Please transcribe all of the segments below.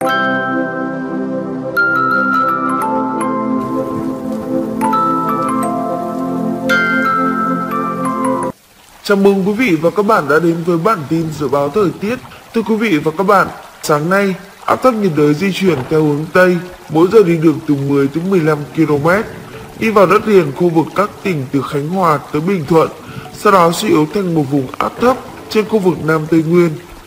Chào mừng quý vị và các bạn đã đến với bản tin dự báo thời tiết. Thưa quý vị và các bạn, sáng nay, áp thấp nhiệt đới di chuyển theo hướng Tây, mỗi giờ đi được từ 10 đến 15 km, đi vào đất liền khu vực các tỉnh từ Khánh Hòa tới Bình Thuận, sau đó suy yếu thành một vùng áp thấp trên khu vực Nam Tây Nguyên.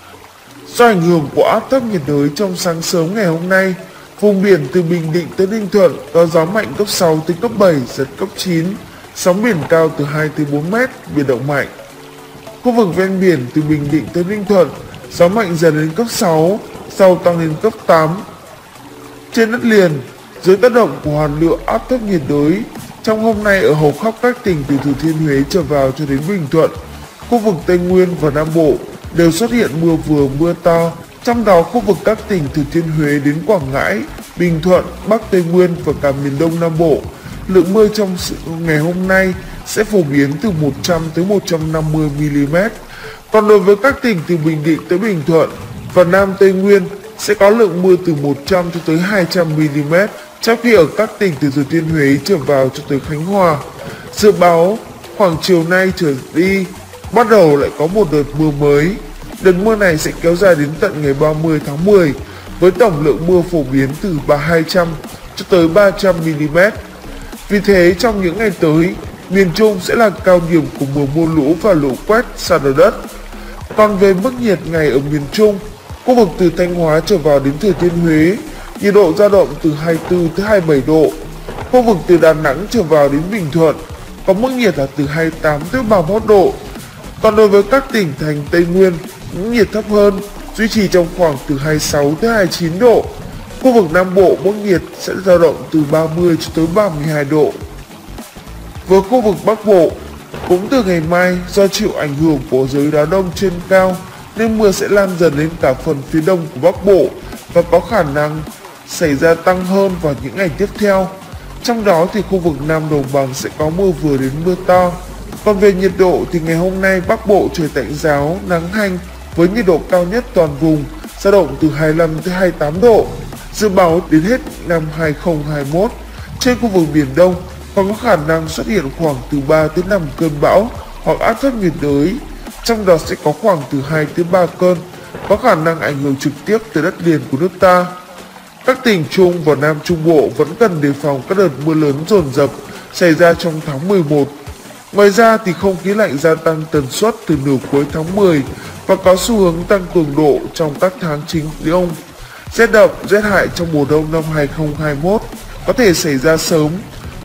Do ảnh hưởng của áp thấp nhiệt đới trong sáng sớm ngày hôm nay, vùng biển từ Bình Định tới Ninh Thuận có gió mạnh cấp 6 đến cấp 7, giật cấp 9, sóng biển cao từ 2 đến 4 mét, biển động mạnh. Khu vực ven biển từ Bình Định tới Ninh Thuận, gió mạnh dần đến cấp 6, sau tăng lên cấp 8. Trên đất liền, dưới tác động của hoàn lưu áp thấp nhiệt đới, trong hôm nay ở hầu khắp các tỉnh từ Thừa Thiên Huế trở vào cho đến Bình Thuận, khu vực Tây Nguyên và Nam Bộ đều xuất hiện mưa vừa mưa to, trong đó khu vực các tỉnh từ Thừa Thiên Huế đến Quảng Ngãi, Bình Thuận, Bắc Tây Nguyên và cả miền Đông Nam Bộ, lượng mưa trong ngày hôm nay sẽ phổ biến từ 100 tới 150 mm. Còn đối với các tỉnh từ Bình Định tới Bình Thuận và Nam Tây Nguyên sẽ có lượng mưa từ 100 cho tới 200 mm, trong khi ở các tỉnh từ Thừa Thiên Huế trở vào cho tới Khánh Hòa, dự báo khoảng chiều nay trở đi bắt đầu lại có một đợt mưa mới. Đợt mưa này sẽ kéo dài đến tận ngày 30 tháng 10 với tổng lượng mưa phổ biến từ 200 cho tới 300 mm. Vì thế trong những ngày tới, miền Trung sẽ là cao điểm của mùa mưa lũ và lũ quét sạt lở đất. Còn về mức nhiệt ngày ở miền Trung, khu vực từ Thanh Hóa trở vào đến Thừa Thiên Huế, nhiệt độ dao động từ 24 tới 27 độ. Khu vực từ Đà Nẵng trở vào đến Bình Thuận có mức nhiệt là từ 28 tới 31 độ. Còn đối với các tỉnh thành Tây Nguyên, mức nhiệt thấp hơn, duy trì trong khoảng từ 26 tới 29 độ. Khu vực Nam Bộ mức nhiệt sẽ dao động từ 30 cho tới 32 độ. Với khu vực Bắc Bộ, cũng từ ngày mai do chịu ảnh hưởng của giới đá đông trên cao nên mưa sẽ lan dần lên cả phần phía đông của Bắc Bộ và có khả năng xảy ra tăng hơn vào những ngày tiếp theo. Trong đó thì khu vực Nam Đồng Bằng sẽ có mưa vừa đến mưa to. Còn về nhiệt độ thì ngày hôm nay Bắc Bộ trời tạnh giáo, nắng hanh với nhiệt độ cao nhất toàn vùng dao động từ 25 tới 28 độ. Dự báo đến hết năm 2021, trên khu vực Biển Đông còn có khả năng xuất hiện khoảng từ 3 tới 5 cơn bão hoặc áp thấp nhiệt đới, trong đó sẽ có khoảng từ 2 tới 3 cơn, có khả năng ảnh hưởng trực tiếp tới đất liền của nước ta. Các tỉnh Trung và Nam Trung Bộ vẫn cần đề phòng các đợt mưa lớn dồn dập xảy ra trong tháng 11. Ngoài ra thì không khí lạnh gia tăng tần suất từ nửa cuối tháng 10 và có xu hướng tăng cường độ trong các tháng chính đông. Rét đậm, rét hại trong mùa đông năm 2021 có thể xảy ra sớm